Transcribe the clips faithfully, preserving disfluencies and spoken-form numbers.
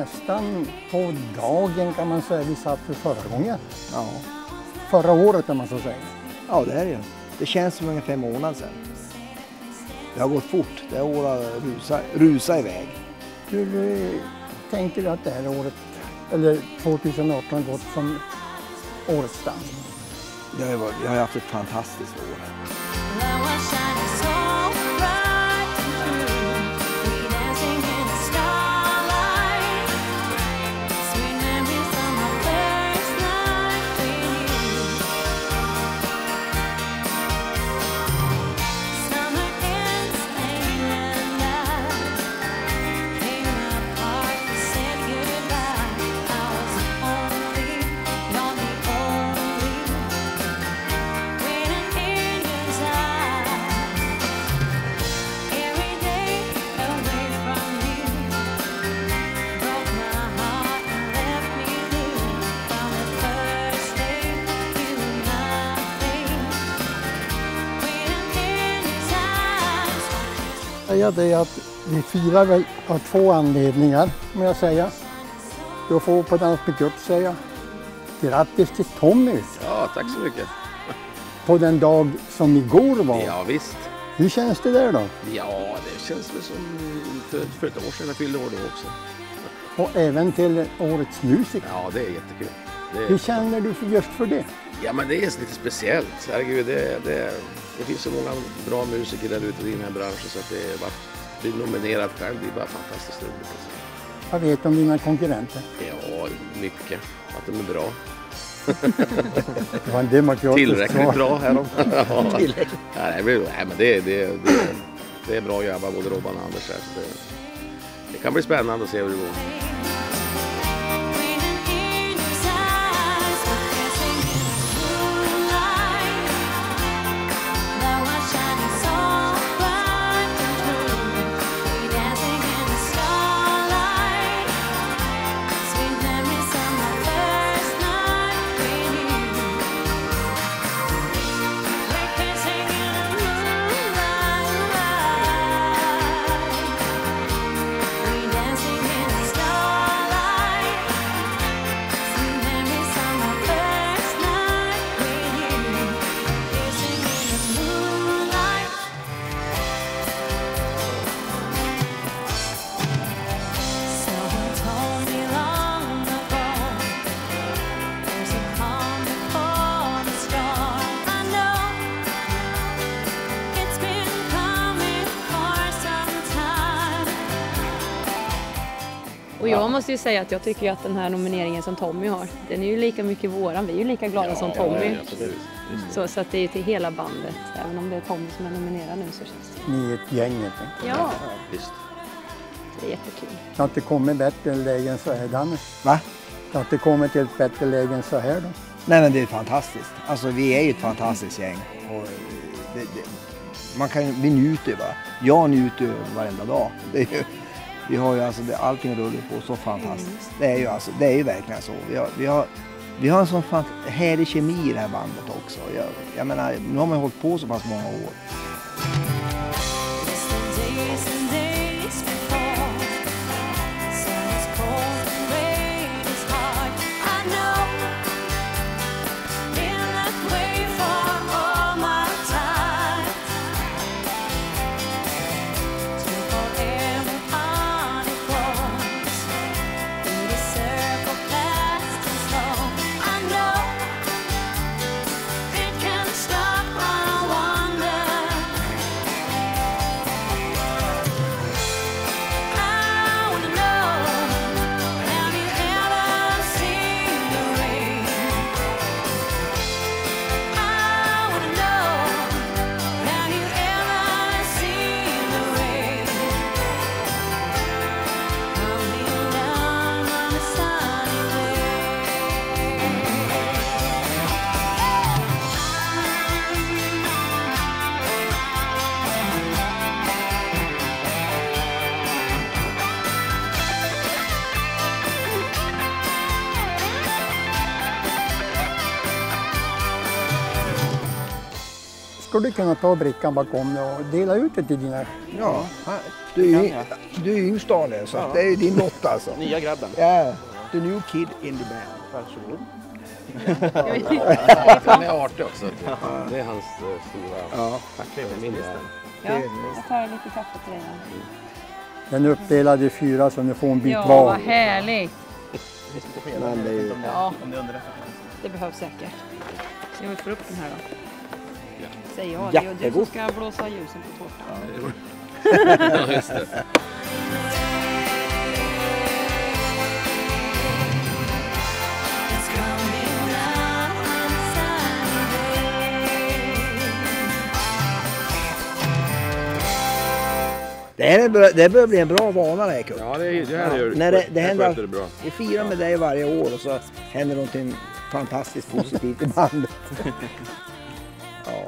nästan på dagen kan man säga vi satt för förra gången. Ja. Förra året kan man så säga. Ja, det är det. Det känns som ungefär månader sedan. Det har gått fort. Det har året rusa, rusa iväg. Hur eh, tänker du att det här året, eller tjugoarton, gått som årets dans? Det har, varit, jag har haft ett fantastiskt år. Det är att vi firar väl av två anledningar, må jag säga. Du får på Dans med Kurt säga grattis till Tommy. Ja, tack så mycket. På den dag som igår var. Ja, visst. Hur känns det där då? Ja, det känns väl som för, för ett år sedan jag fyllde år då också. Och även till årets musik. Ja, det är jättekul. Det är... Hur känner du för just för det? Ja, men det är lite speciellt. Herregud, det, det, det finns så många bra musiker där ute i den här branschen så att det är bara bli nominerad själv, det är bara fantastiskt roligt. Vad vet du om dina konkurrenter? Ja, mycket. Att de är bra. Det var en demokratisk tillräckligt svar. bra här. Ja. Tillräckligt. Nej, det, nej, men det, det, det, det är bra jobba både Robban och Anders här. Så det, det kan bli spännande att se hur det går. Och jag måste ju säga att jag tycker att den här nomineringen som Tommy har, den är ju lika mycket våran. Vi är ju lika glada ja, som Tommy. Ja, absolut. Så, så att det är ju till hela bandet. Även om det är Tommy som är nominerad nu så känns det. Ni är ett gäng helt enkelt. Ja, ja visst. Det är jättekul. Det har inte kommit bättre läge än så här, Danne. Va? Det har inte kommit till ett bättre läge än så här då. Nej, men det är fantastiskt. Alltså vi är ju ett fantastiskt gäng. Och det, det, man kan, vi njuter ju bara. Jag njuter ju varenda dag. Det är ju, vi har ju alltså, det, allting rullar på så fantastiskt. Det är ju, alltså, det är ju verkligen så. Vi har, vi har, vi har en sån fant- härlig kemi i det här bandet också. Jag, jag menar, nu har man hållit på så pass många år. ska du kunna ta brickan bakom dig och dela ut det till dina... Ja, du är ju du är yngst av det, så Ja. det är ju din lott alltså. Nya grabben. Ja, the new kid in the band. Varsågod. Han är artig också. Det är hans uh, stora... Ja. Tack för min lista. Ja, jag tar lite kaffe till dig. Den är uppdelad i fyra så ni får en bit Ja, var. vad härligt. Men det är ju... Ja, det behövs säkert. Så jag får upp den här då. Säger jag. Det är ju du som ska blåsa ljusen på tårtan. Ja, just det. Det, här är bra, det börjar bli en bra vana det här, Kurt. Ja, det, är, det här gör När det, det här händer, sköter det bra. vi firar med dig varje år och så händer någonting fantastiskt positivt i bandet. Ja.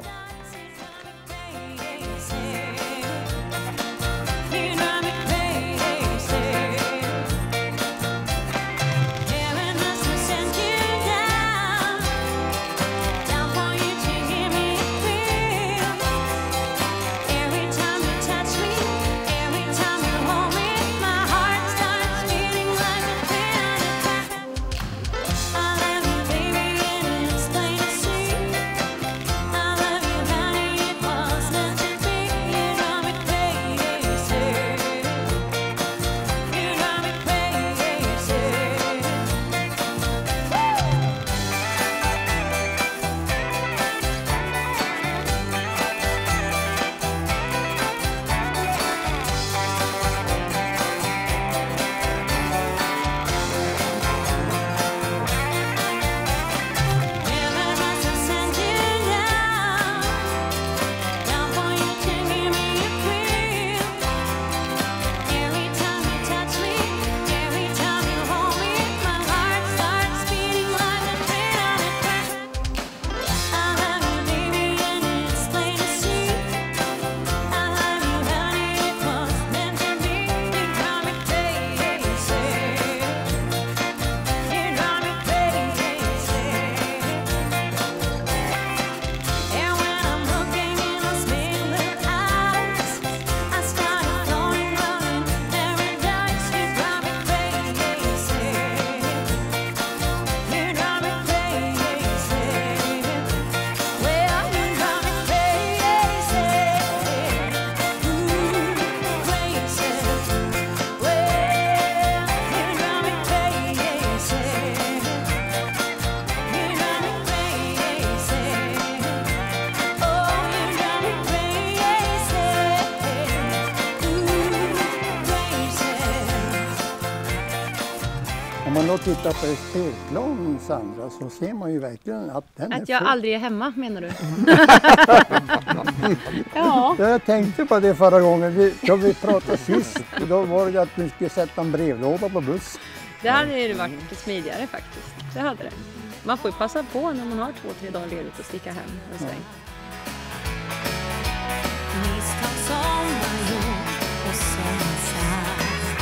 Om man då tittar på ett spelplan, Sandra, så ser man ju verkligen att den är Att jag full. aldrig är hemma, menar du? Ja. Jag tänkte på det förra gången, vi, då vi pratade sist. Då var det att vi skulle sätta en brevlåda på buss. Det hade ju varit smidigare faktiskt. Det hade det. Man får ju passa på när man har två, tre dagar ledigt och sticka hem en sväng. Misstag som man gjort och sen sant.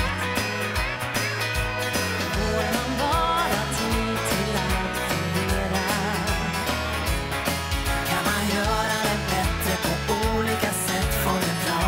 Får man bara tid till att fundera, kan man göra det bättre på olika sätt, får det bra.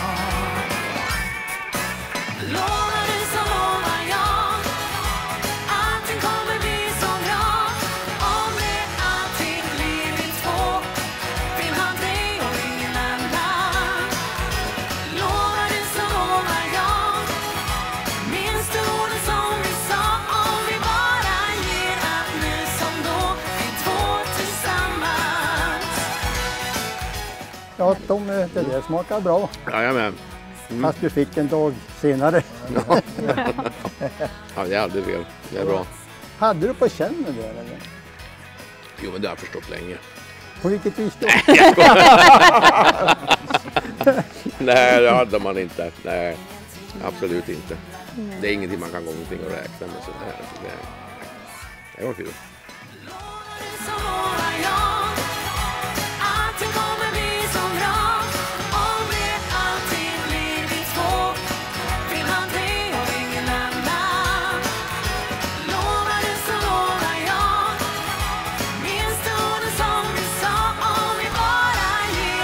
Lovar du så lovar jag, allting kommer bli så bra. Om det alltid blir vi två, vill ha dig och ingen annan. Lovar du så lovar jag, minns du orden som vi sa, om vi bara ger allt nu som då, vi två tillsammans. Ja, de, det där smakar bra. Jajamän. Fast du fick en dag senare. Ja. Ja, det är aldrig fel. Det är bra. Hade du på känn det där eller? Jo, men det har jag förstått länge. På vilket vis då? Nej, det hade man inte. Nej, absolut inte. Det är ingenting man kan gå omkring och räkna med sådär. Så det, det var kul. Så lovar jag, allting kommer bli så bra. Om det alltid blir vi två, vill ha dig och ingen annan. Lovar du så lovar jag, minns du orden som vi sa, om vi bara ger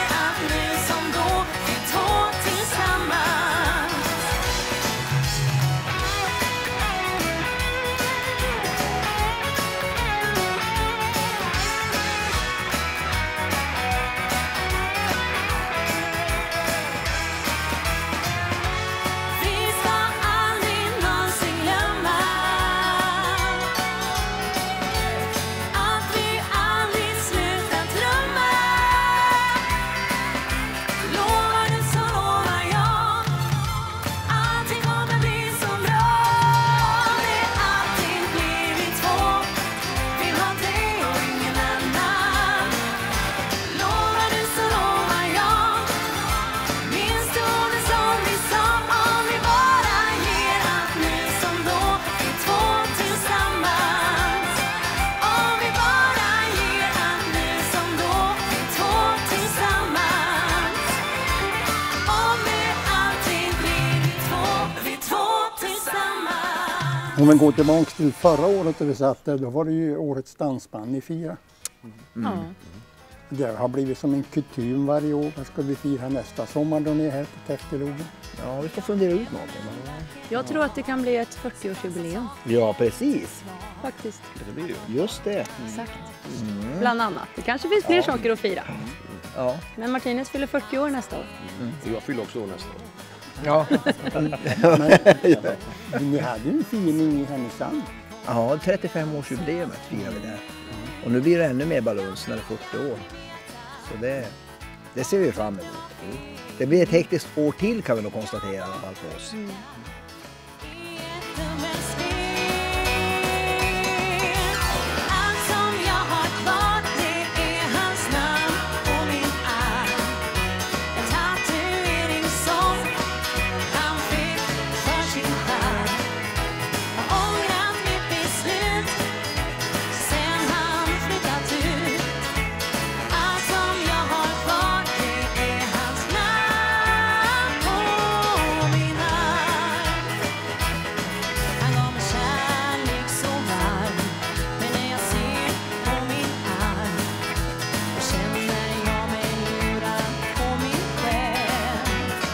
Om man går tillbaka till förra året där vi satt där, då var det ju årets dansband i fira. Ja. Det har blivit som en kutym varje år. Vad ska vi fira nästa sommar då ni är här på Täftelogen? Ja, vi får fundera ut någonting. Jag tror att det kan bli ett fyrtioårsjubileum Ja, precis. faktiskt. Det blir det ju. Just det. Exakt. Bland annat. Det kanske finns fler saker att fira. Ja. Men Martinez fyller fyrtio år nästa år. Och jag fyller också år nästa år. Ja. Men ni hade ju en fining i Härnösand. Ja, trettiofem-årsjubileumet firar vi där. Och nu blir det ännu mer balans när det är fyrtio år. Så det, det ser vi fram emot. Det blir ett hektiskt år till kan vi nog konstatera i alla fall för oss. Allt som jag har kvar, det är hans namn på min arm. En tatuering som han fick för sin charm. Har ångrat mitt beslut sen han flyttat ut. Allt som jag har kvar, det är hans namn på min arm. Han gav mig kärlek så varm, men när jag ser på min arm känner jag mig lurad på min själ.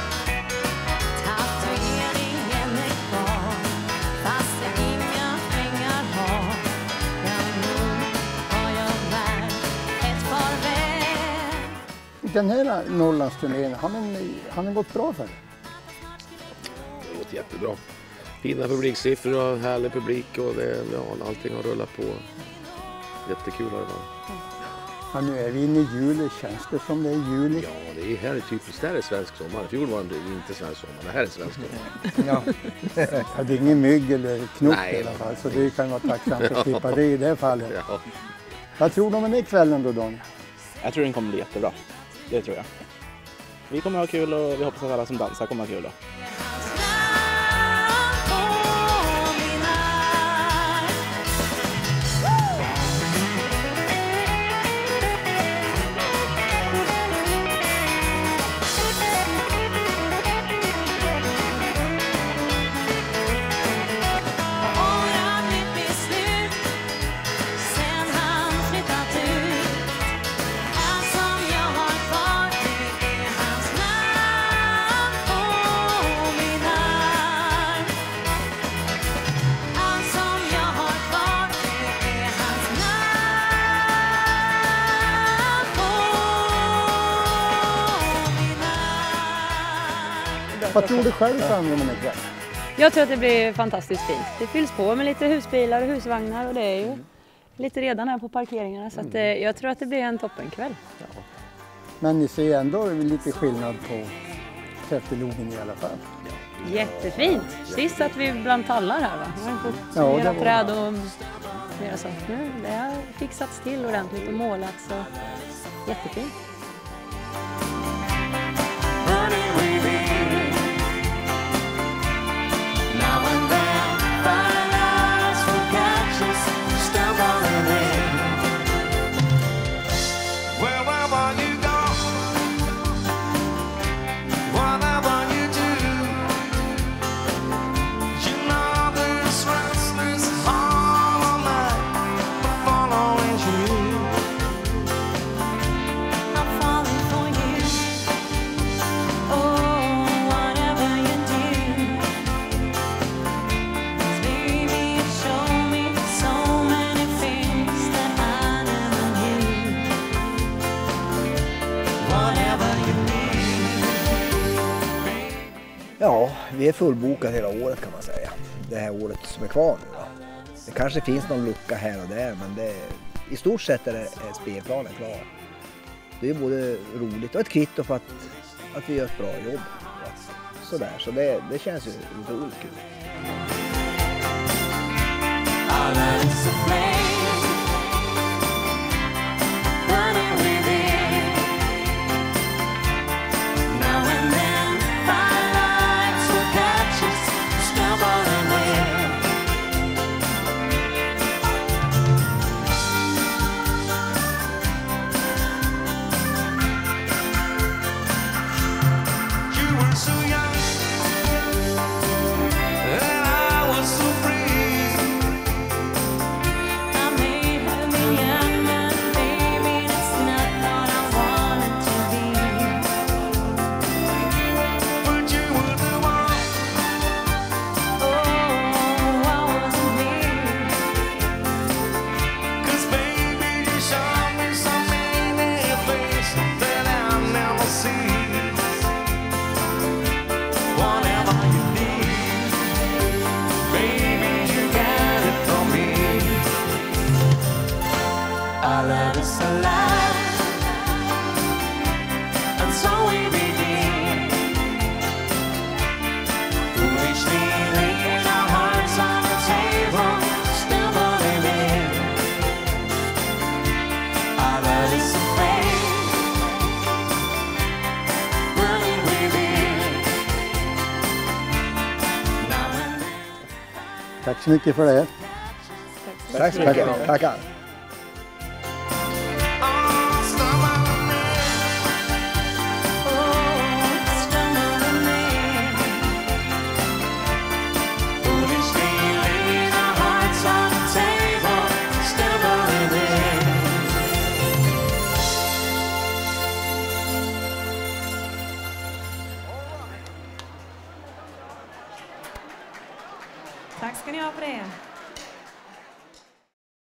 Tatueringen är kvar, fast jag inga pengar har. Ja, nog har jag värt ett farväl. Den här Norrlandsturnén, har den, har den gått bra för dig? Det har gått jättebra. Fina publiksiffror och härlig publik och det, ja, allting har rullat på. Jättekul har det varit. Ja, nu är vi inne i juli, känns det som det är juli? Ja, det är här är typiskt. Det här är svensk sommar. I fjol var det inte svensk sommar. Det här är svensk sommar. Ja. Ja, det är ingen mygg eller knopp Nej. i alla fall, så det kan vara tacksamt att slippa det i det fallet. Ja. Vad tror du om den här kvällen då, Daniel? Jag tror den kommer bli jättebra. Det tror jag. Vi kommer ha kul och vi hoppas att alla som dansar kommer ha kul då. Hans namn på min arm. Har ångrat mitt beslut sen han flyttat ut. Allt som jag har kvar, det är hans namn på min arm. Allt som jag har kvar, det är hans namn på min arm. Vad tror du själv fram om den här kvällen? Jag tror att det blir fantastiskt fint. Det fylls på med lite husbilar och husvagnar och det är ju lite redan här på parkeringarna. Så att, eh, jag tror att det blir en toppenkväll. Men ni ser ändå lite skillnad på Täftelogen i alla fall. Jättefint. Sist att vi bland tallar här va? Vi har inte Ja, det mera var- träd och mera sånt. Nu det har fixats till ordentligt och målats så jättefint. Running with it. Now and then, firelights will catch us, stumbling in. Wherever you go, whatever you do, you know this restless all night following you. I'm falling for you. Oh, whatever you do, 'cause baby you show me so many things that I never knew. Whatever you need. Ja, vi är fullbokade hela året kan man säga. Det här året som är kvar nu då. Det kanske finns någon lucka här och där, men det, i stort sett är, det, är spelplanen klar. Det är både roligt och ett kvitto för att, att vi gör ett bra jobb. Sådär, så det, det känns ju otroligt kul. Our love is a flame, burning within. Now and then, firelights will catch us, stumbling in. You were so young, Tack så mycket för det. Tack så mycket. Tackar. Tack ska ni ha för det.